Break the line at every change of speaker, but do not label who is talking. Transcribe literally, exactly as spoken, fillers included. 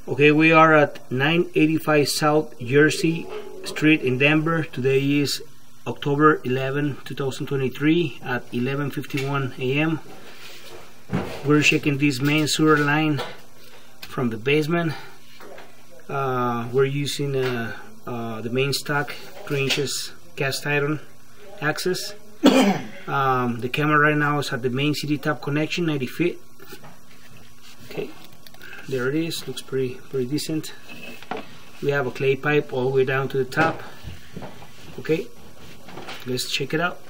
Okay, we are at nine eighty-five South Jersey Street in Denver. Today is October eleventh two thousand twenty-three at eleven fifty-one a m We're checking this main sewer line from the basement. Uh, we're using uh, uh, the main stock three inches cast iron access. Um, the camera right now is at the main C D tap connection, ninety feet. Okay, there it is. Looks pretty pretty decent. We have a clay pipe all the way down to the top. Okay, let's check it out.